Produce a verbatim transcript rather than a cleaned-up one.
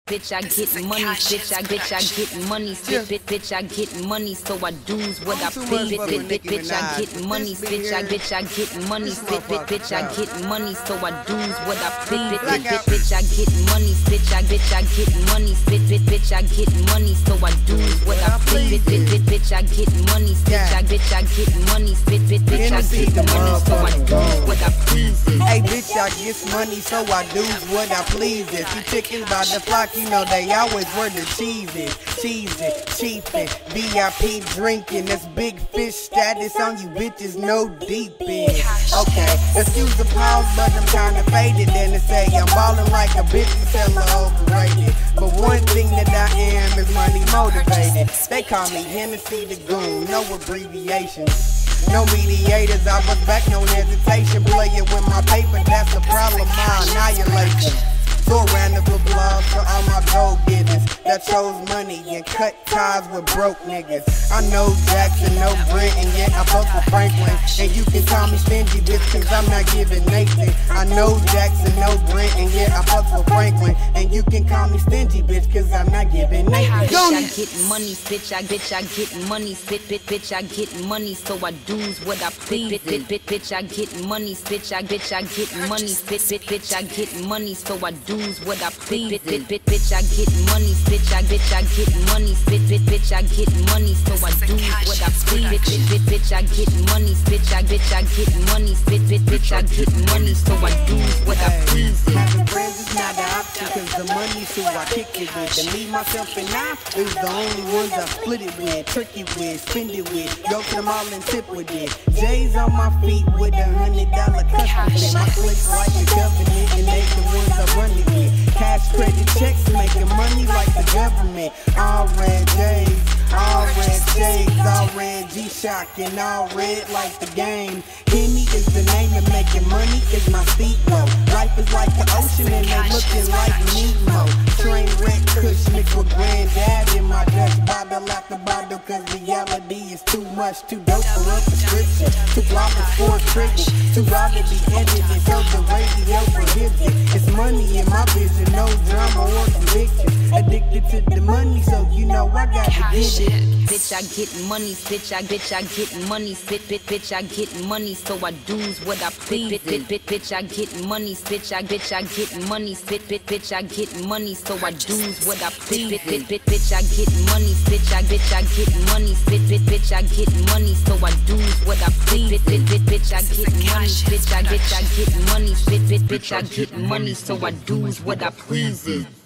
Bitch, I get money, bitch, I bitch, I get money, spit, bitch, bitch, I get money, so I do's what I please, bitch, bitch, bitch, I get money, bitch, I bitch, I get money, spit, bitch, bitch, I get money, so I do's what I please, bitch, bitch, bitch, I get money, bitch, I bitch, I get money, spit, bitch, bitch, I get money, so I do's what I please, bitch, bitch, bitch, I get money, bitch, I bitch, I get money, spit, bitch, bitch, I get money, so I do's what I please. Hey, bitch, I get money, so I do's what I please. If you chickens by the flock, you know they always were the cheeses, cheesing, cheapin', V I P drinking. That's big fish status on you bitches, no deep in. Okay, excuse the pause, but I'm kinda faded. Then to say I'm ballin' like a bitch is hella overrated. But one thing that I am is money motivated. They call me Hennessy the Goon, no abbreviations. No mediators, I was back, no hesitation. Playin' with my paper, that's the problem, my annihilation. So a round of applause for all my gold getters that chose money and cut ties with broke niggas. I know Jackson, no Brent, and yet I fuck with Franklin. And you can call me stingy, bitch, cause I'm not giving Nathan. I know Jackson, no Brent, and yet I fuck with Franklin. And you can call me stingy, bitch, cause I'm not giving Nathan. Bitch, I get money, bitch, I bitch, I get money, spit, bitch, bitch, I get money, so I do's what I please, bitch, bitch, bitch, I get money, bitch, I bitch, I get money, spit, bitch, bitch, I get money, so I do's what I please, bitch, bitch, bitch, I get money, bitch, I bitch, I get money, spit, bitch, bitch, I get money, so I do's what I please, bitch, bitch, bitch, I get money, bitch, I bitch, I get money, spit, bitch, bitch, I get money, so I do's what I please. Having friends is not an option, cause the money's who I kick it with. And me, myself, and I, it was the only ones I split it with, trick it with, spend it with, go to them all and tip with it. J's on my feet with a hundred dollar custom fit. My clicks like the government, and they the ones I run it with. Cash credit checks, making money like the government. All red J's, all red shades, all red G-Shock, and all red like the game. Henny is the name, and making money is my sequel. Life is like the ocean, and they looking like Nemo. Train wreck kush mixed with granddad in my Dutch bottle after bottle, cause reality is too much, too dope for a prescription. Too flawless for a trigger, too raw to be edited, so the radio prohibits it. It's money in my vision, no drama or conviction. Addicted to the money, so you know I gotta get it. Bitch, I get money, bitch, I bitch, I get money, spit, bitch, bitch, I get money, so I do's what I please, bitch, bitch, bitch, I get money, bitch, I bitch, I get money, spit, bitch, bitch, I get money, so I do's what I please, bitch, bitch, bitch, I get money, bitch, I bitch, I get money, spit, bitch, bitch, I get money, so I do's what I please, bitch, bitch, bitch, I get money, bitch, I bitch, I get money, spit, bitch, bitch, I get money, so I do's what I please.